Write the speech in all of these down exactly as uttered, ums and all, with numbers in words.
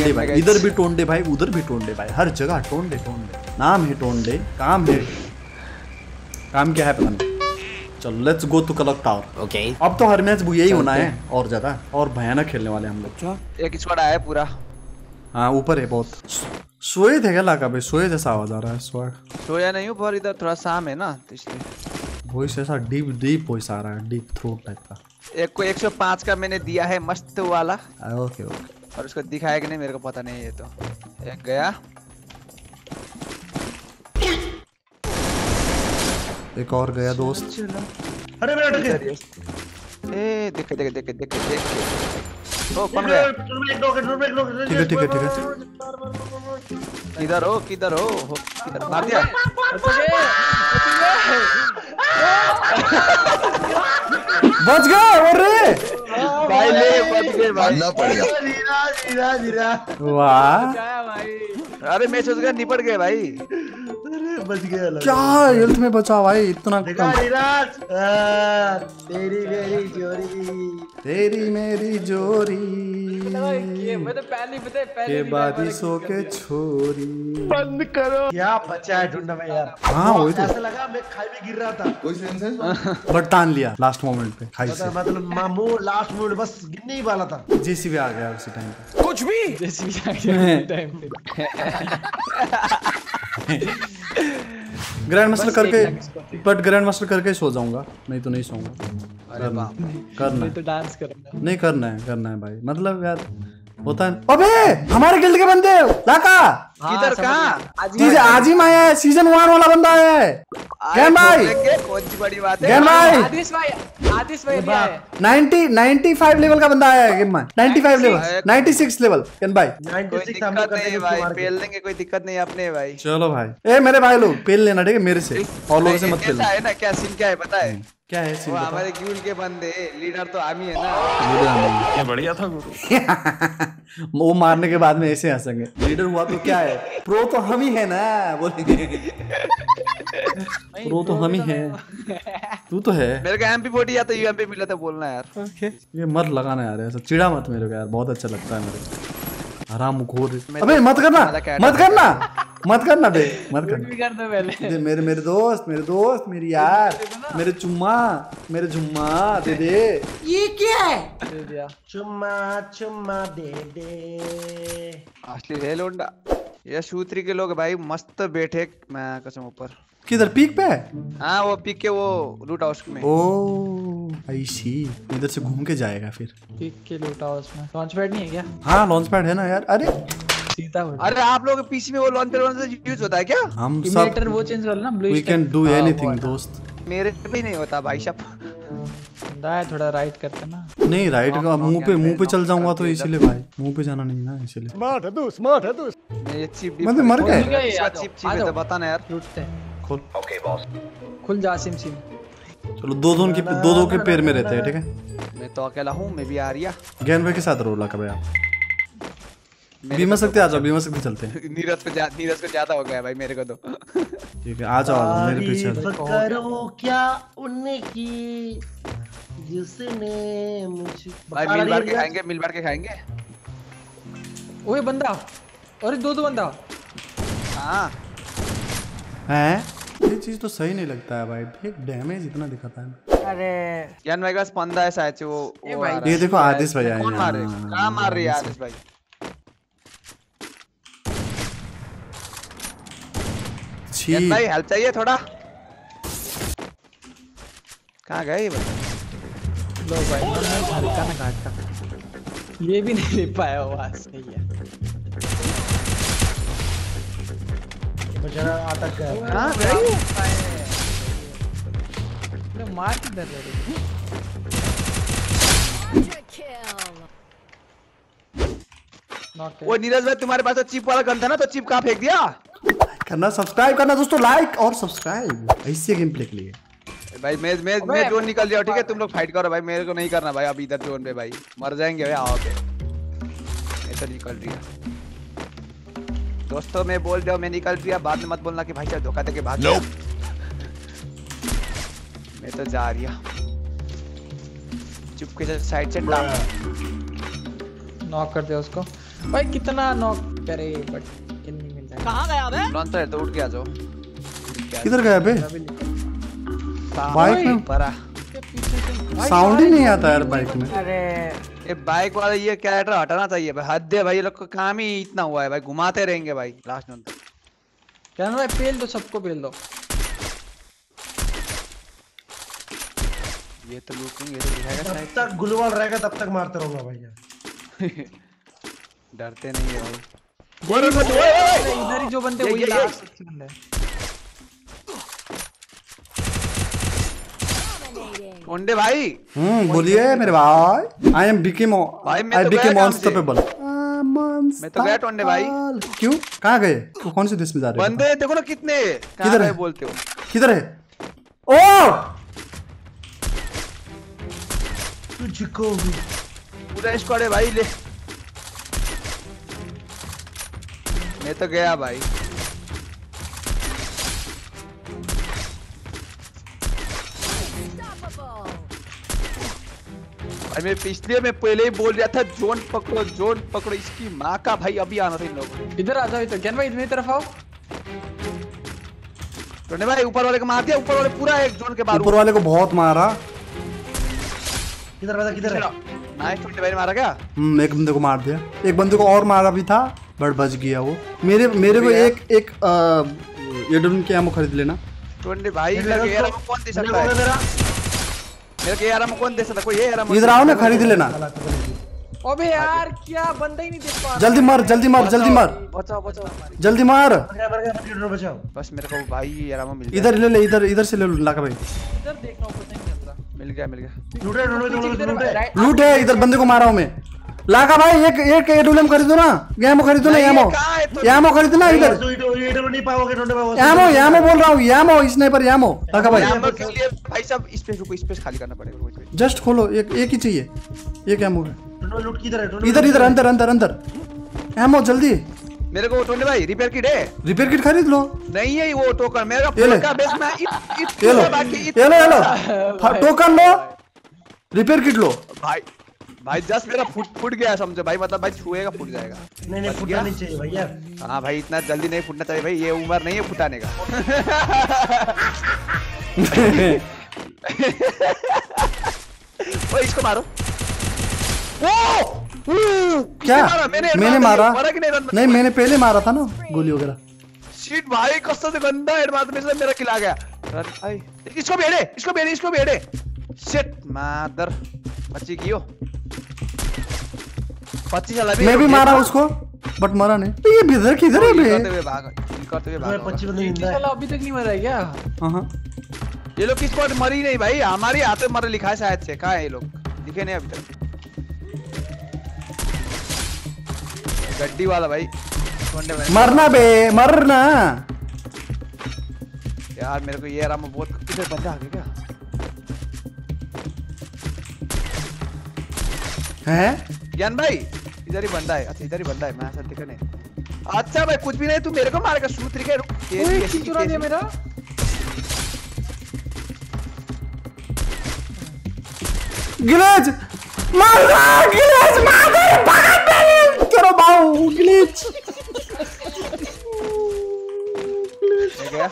टोंडे भाई, इधर भी टोंडे भाई, उधर भी टोंडे भाई, हर जगह टोंडे टोंडे। नाम है टोंडे, काम है, काम क्या है पता नहीं। चलो let's go to clock tower. Okay अब तो हर मैच यही होना है और ज्यादा और भयानक खेलने वाले हम लोग। एक स्क्वाड आया है पूरा। हाँ ऊपर है बहुत। सोए थे क्या लाका भाई? सोए जैसा आवाज आ रहा है। सोया सोया नहीं हूँ पर इधर थोड़ा शाम है ना तो इसलिए वॉइस ऐसा डीप डीप वॉइस आ रहा है, डीप थ्रोट टाइप का। एक को एक सौ पाँच का मैंने दिया है मस्त वाला। ओके ओके और उसको दिखाया कि नहीं मेरे को पता नहीं है। तो एक गया, एक और गया दोस्त। अरे मेरा अटक गया। ए देख देख देख देख देख ओ कौन गया? ठीक है ठीक है ठीक है। किधर हो किधर हो हो किधर मार दिया? बच गए। अरे भाई ले बच गए भाई। जीरा जीरा जीरा वाह अरे मैं सोच गया निपट गए भाई। अरे बच गया। क्या हेल्थ में बचा भाई इतना कम। तेरी मेरी जोड़ी, तेरी मेरी जोड़ी मैं तो पहले पता है पहले के बारिशों के छोरी। बंद करो। क्या बचा है ढूंढना में यार। हाँ वही तो। ऐसा लगा मैं खाई में गिर रहा था। कोई सेंस बट तान लिया लास्ट मोमेंट पे खाई से। मतलब मामू लास्ट मोमेंट बस गिरने ही वाला था। जेसीबी आ गया उसी टाइम पे। कुछ भी जेसीबी आ गया टाइम पे। ग्रैंड मास्टर करके, बट ग्रैंड मास्टर करके सो जाऊंगा, नहीं तो नहीं सोऊंगा। अरे बाप करना मैं तो डांस करूंगा। नहीं करना है, करना है भाई। मतलब यार होता है। अबे हमारे गिल्ड के बंदे लाका किधर कहाँ? सीजन आज ही आया है, सीजन वन वाला बंदा आया है। गैन भाई कौन सी बड़ी बात है? गैन भाई आदिश भाई आदिश भाई भी आए। नाइंटी नाइंटी फाइव लेवल का बंदा आया है गेम में। Ninety five level, ninety six level. गैन भाई कोई दिक्कत नहीं है भाई, पेल लेंगे कोई दिक्कत नहीं है अपने भाई। चलो भाई ए मेरे भाई लोग पेल लेना ठीक है मेरे से, और लोगों से मत कैसा खेलना। है ना क्या सीन क्या है पता है? क्या है सीन? वो हमारे गिल्ड के बंदे लीडर तो हम ही है ना। क्या बढ़िया था गुरु। वो मारने के बाद में ऐसे हंसेंगे। लीडर हुआ तो क्या है, प्रो तो हम ही है ना बोलेंगे। प्रो तो हम ही है, तू तो है। मेरे को एमपी फोर्टी या तो यूएमपी मिला था बोलना यार। ये मत लगाना यार, ऐसा चिड़ा मत मेरे को यार, बहुत अच्छा लगता है मेरे को। हराम खोर। अबे मत करना मत करना मत करना बे मत करना। कर दो पहले। मेरे मेरे दोस्त मेरे दोस्त मेरी यार मेरे चुम्मा मेरे झुम्मा दे दे। ये क्या है? दे दिया। चुम्मा चुम्मा दे दे। असली है लोंडा। ये सूत्री के लोग भाई मस्त बैठे मैं कसम ऊपर। किधर पीक पे? हाँ वो पीक के वो लूट हाउस में। ओ आई सी, इधर से घूम के जाएगा फिर। पिक के लूट हाउस में लॉन्च पैड नहीं है क्या? हाँ लॉन्च पैड है ना यार। अरे सीधा अरे आप लोग पीसी में वो लॉन्च पैड यूज होता है क्या? हम सब इमिटेटर वो चेंज कर ना blue. We can do anything दोस्त। मेरे पे नहीं होता भाई साहब। दाएं थोड़ा राइट करते ना। नहीं राइट का मुंह पे मुंह पे चल जाऊंगा तो इसीलिए भाई मुंह पे जाना नहीं ना इसीलिए। स्मार्ट है तू स्मार्ट है तू। मैं ये चिप मतलब मर गए। चिप चिप है तो बता ना यार। लूटते हैं। खोल ओके बॉस। खुल जा सिम सिम। चलो दो दो के दो दो के पैर में रहते हैं ठीक है। मैं तो अकेला हूँ, मैं भी आ रही है। ज्ञान भाई के साथ रोला कब आप बीमा सकते आ जाओ, बीमा सकते चलते हैं। नीरज को जा, नीरज को ज्यादा हो गया भाई मेरे को तो। ठीक है आ जाओ आ जाओ मेरे पीछे आ जाओ। करो क्या उनकी जिसने मुझे भाई मिल बार के खाएंगे मिल बार के खाएंगे। ओए बंदा, अरे दो दो बंदा। हाँ हैं ये चीज तो सही नहीं लगता है भाई, एक डैमेज इतना दिखाता है। अरे यार मेरे पास पंदा है शायद से वो, वो आ रहा ये है। देखो आदिश भाई आए कौन मार रहे हैं। कहाँ मार रही है आदिश भाई? छी भाई हेल्प चाहिए थोड़ा। कहाँ गए ये बंदा? लो भाई मैं हल्का ना काटता। ये भी नहीं ले पाया वो आज। सही है। बेचारा अटक गया। कहाँ गए? अरे मार किधर रहे? वो नीरज भाई तुम्हारे पास तो चिप वाला गन था ना, तो चिप कहाँ फेंक दिया? करना सब्सक्राइब करना दोस्तों, लाइक और सब्सक्राइब ऐसे गेम प्ले के लिए। भाई मैं मैं मैं जोन निकल जाओ ठीक है, तुम लोग फाइट करो भाई, मेरे को नहीं करना भाई अभी इधर जोन पे भाई, मर जाएंगे भाई। आओगे मैं तो निकल रही है दोस्तों, मैं बोल रहा हूँ मैं निकल रही है, बाद में मत बोलना कि भाई साहब धोखा देके भाग गया। मैं तो जा रही हूँ चुपके से साइड से डाल नॉक कर दिया उसको। भाई कितना नॉक करे बट किल नहीं मिल रहा। कहां गया बे? लॉन्चर है तो उठ के आ जाओ। किधर गया बे? बाइक में परा साउंड ही नहीं आता यार बाइक में। अरे ये बाइक वाला ये कैरेक्टर हटाना चाहिए भाई, हद है भाई, ये लोग का काम ही इतना हुआ है भाई, घुमाते रहेंगे भाई लास्ट में तक। क्या ना पेल दो, सबको पेल दो। ये तो लूटिंग, ये तो दिखाएगा जब शायद। तक गुलवाल रहेगा तब तक मारते रहूंगा भाई। डरते नहीं है भाई। इधर ही जो बंदे ये- वही ये- लास्ट बंदा है। टोंडे भाई हम्म बोलिए मेरे भाई। आई एम बिकेम भाई, मैं आई तो बिकेम गया काम से। अनस्टॉपेबल। मैं तो गया टोंडे भाई। क्यों? कहाँ गए? क्यों- कौन से देश में जा रहे हो? बंदे देखो ना कितने, किधर किधर है? है बोलते हो? किधर है? ओ तुझको भी पूरा स्क्वाड है भाई, ले। मैं तो गया भाई। भाई मैं पिछले में पहले ही बोल रहा था जोन पकड़ो जोन पकड़ो, इसकी माँ का भाई अभी आना था इन लोगों। इधर आ जाओ, इधर ज्ञान भाई मेरी तरफ आओ। टोंडे भाई ऊपर वाले को मार दिया, ऊपर वाले पूरा एक जोन के बाहर। ऊपर वाले को बहुत मारा। किधर बता किधर है? नाइस, टोंडे भाई ने मारा क्या? हम्म एक बंदे को मार दिया, एक बंदे को और मारा भी था बट बच गया वो। मेरे मेरे को एक एक एडम के एमो खरीद लेना। टोंडे भाई मेरे लगे को- यार हमको कौन दे मेरे सकता को है? मेरा मेरे को यार हमको कौन दे सकता है? कोई ये यार हमको- इधर आओ ना, खरीद लेना। अबे यार क्या बंदा ही नहीं देख पा रहा। जल्दी मार जल्दी मार जल्दी मार बचाओ बचाओ। जल्दी मार। मर गया मर गया मर गया, बचाओ। बस मेरे को भाई यार हमको मिल गया। इधर ले ले, इधर इधर से ले लो लाका भाई। इधर देखना पता नहीं चल रहा। मिल गया मिल गया। लूटे लूटे लूटे लूटे राइट- लूट है इधर, बंदे को मारा हूं मैं। लाका भाई एक एक एडुलम खरीदो ना, यामो खरीदो ना, नहीं, ये यामो कहाँ है तो? यामो खरीदो ना इधर। तो इधर इधर नहीं पाओगे टोंडे भाई। यामो यामो बोल रहा हूँ, यामो स्नाइपर यामो। लाका भाई यामो के लिए भाई साहब स्पेस रुको, स्पेस खाली करना पड़ेगा रुको, रुको। जस्ट खोलो, एक एक ही चाहिए, एक यामो है। टोंडे लूट किधर है? टोंडे इधर इधर अंदर अंदर अंदर यामो जल्दी। मेरे को टोंडे भाई रिपेयर किट है? रिपेयर किट खरीद लो। नहीं है वो टोकन मेरा ये ले। फुल का बेस में इत इत ये लो बाकी इत ये लो ये लो टोकन लो, रिपेयर किट लो। भाई भाई जस्ट मेरा फुट फुट गया समझो भाई, मतलब भाई छुएगा फुट जाएगा। नहीं नहीं फुटना नहीं चाहिए भैया। हाँ भाई इतना जल्दी नहीं फुटना चाहिए भाई, ये उम्र नहीं है फुटाने का। ओए इसको मारो। क्या? मारा? मैंने मैंने हेड मारा मारा कि नहीं रन? नहीं, मैंने पहले मारा था ना गोली वगैरह। शिट भाई कसम से गंदा हेड मारने से मेरा किल आ गया। रन आई इसको बेड़े इसको बेड़े इसको बेड़े। शिट मादर बच्ची कियो पच्चीस वाला भी मैं भी मारा उसको बट मरा नहीं। तो ये बिधर किधर है करते बे? हुए भाग करते हुए मैं भाग। पच्चीस बंदे ये जिंदा है। साला अभी तक नहीं मरा है क्या? हाँ ये लोग किसको मरी नहीं भाई, हमारी हाथ में मरे लिखा है शायद से। कहाँ है ये लोग? दिखे नहीं अभी तक। गड्डी वाला भाई टोंडे भाई मरना बे मरना। यार मेरे को ये राम बहुत किधर बंदा आ गया क्या? है ज्ञान भाई इधर ही बंदा है। अच्छा इधर ही बंदा है, मैं ऐसा दिखा नहीं। अच्छा भाई कुछ भी नहीं, तू मेरे को मारेगा सूत्र के। रुक तेरी ओए ऐसी किल की चुरा दिया तैसी। मेरा। ग्लिच मार रहा, ग्लिच मार दे, भाग बे तेरा बाऊ ग्लिच। ये गया?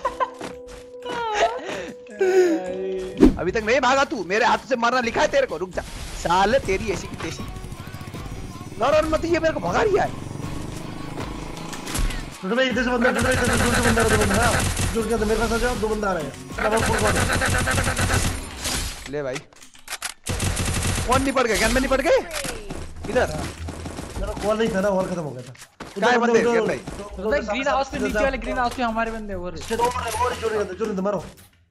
अभी तक नहीं भागा तू, मेरे हाथ से मारना लिखा है तेरे को। रुक जा साले, तेरी ऐसी की तैसी। लड़ मत, ये मेरे को भगा रही है। टोंडे भाई इधर से बंदा, टोंडे भाई इधर से दो बंदा दो बंदा जुड़ गया। मेरे पास आ जाओ, दो बंदा आ रहे हैं। डबल फुल ले भाई कौन निपट गया? ज्ञान में निपट गए इधर। मेरा कॉल नहीं था ना, और खत्म हो गया था। क्या है बंदे? ज्ञान भाई उधर ग्रीन हाउस पे, नीचे वाले ग्रीन हाउस पे हमारे बंदे और इसके दो बंदे और जोड़ गए, जोड़ दे मारो।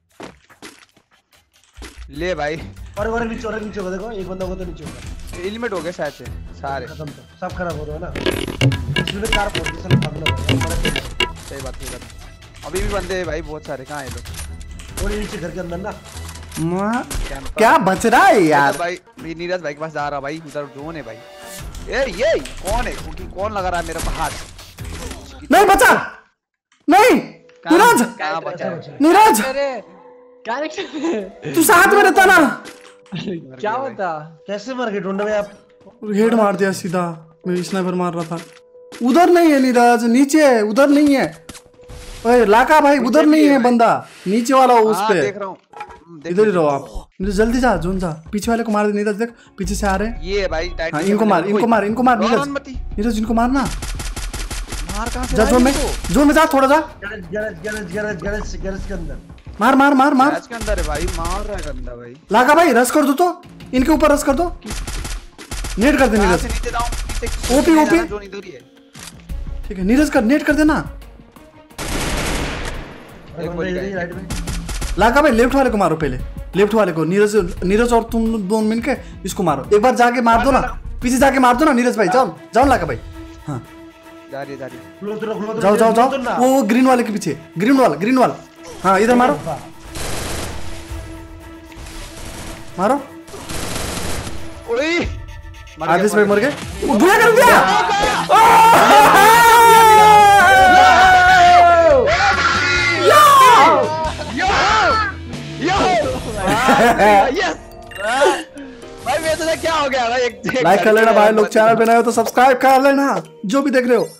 ले भाई और और नीचे और नीचे होगा, देखो एक बंदा होगा तो नीचे होगा। एलिमेंट हो गए शायद से सारे। खत्म तो सब खराब हो रहा है ना। इसमें कार फोड़ दी, साला पागल हो गया। सही बात सही बात। अभी भी बंदे हैं भाई बहुत सारे। कहाँ है लोग? और नीचे घर के अंदर ना। माँ, क्या बच रहा है यार? भाई भाई नीरज भाई के पास जा रहा भाई, उधर जोन है भाई। ए ये कौन है? क्योंकि कौन लगा रहा है मेरे को हाथ? नहीं बचा, नहीं नीरज कहाँ बचा है? नीरज अरे कैरेक्टर तू साथ में रहता ना। क्या होता? कैसे मर गए टोंडे भाई आप? हेड मार दिया सीधा, मैं स्नाइपर मार रहा था। उधर नहीं है नीरज, नीचे है, उधर नहीं है। ओए लाका भाई उधर नहीं है बंदा, नीचे वाला उस पे। देख रहा हूँ, इधर ही रहो आप। नीरज जल्दी जा, जोन जा, पीछे वाले को मार दे। नीरज देख पीछे से आ रहे हैं। ये भाई हाँ इनको मार, इनको मार, इनको मार। नीरज नीरज इनको मारना। मार कहां से जा जोन में, जोन में जा, थोड़ा जा। Garage garage garage garage garage garage के अंदर मार मार मार मार। गैरेज के अंदर है भाई, मार रहा है गंदा भाई। लाका भाई रस कर दो तो, इनके ऊपर रस कर दो। नेट कर दे नीरज। नीचे जाऊं, ओपी ओपी। जोन इधर ही है। ठीक है नीरज कर, नेट कर देना। एक बोल गया। राइट में लाका भाई लेफ्ट वाले को मारो पहले, लेफ्ट वाले को। नीरज नीरज और तुम दोनों मिलके इसको मारो। एक बार जाके मार दो ना, पीछे जाके मार दो ना नीरज भाई। जाओ जाओ लाका भाई। हाँ जा रही है, जा रही है। क्लोज रखो, क्लोज जाओ जाओ जाओ। रखो। वो वो ग्रीन वाले के पीछे, ग्रीन वाला, ग्रीन वाला। हाँ इधर मारो मारो। ओए आदेश भाई मर गए। बुरा कर दिया। यस भाई, मेरे से क्या हो गया भाई? एक लाइक कर लेना भाई लोग, चैनल पे नए हो तो सब्सक्राइब कर लेना, जो भी देख रहे हो।